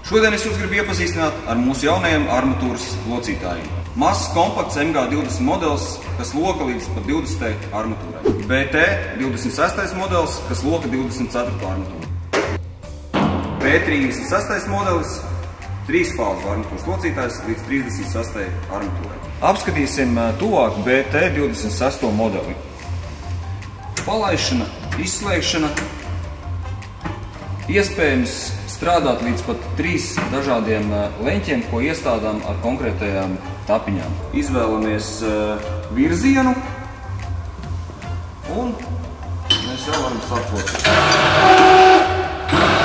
Šodien es jūs gribu iepazīstināt ar mūsu jaunajiem armatūras locītājiem. Mazs, kompakts MG20 modelis, kas loka līdz pat 20. armatūrai. BT 26. modelis, kas loka 24. armatūru. P36. modelis, 3 fāzu armatūras locītājs līdz 36. armatūrai. Apskatīsim tuvāk BT 26. modeli. Palaišana, izslēgšana, iespējams strādāt līdz pat 3 dažādiem leņķiem, ko iestādām ar konkrētajām tapiņām. Izvēlamies virzienu un mēs jau varam sākt locīt.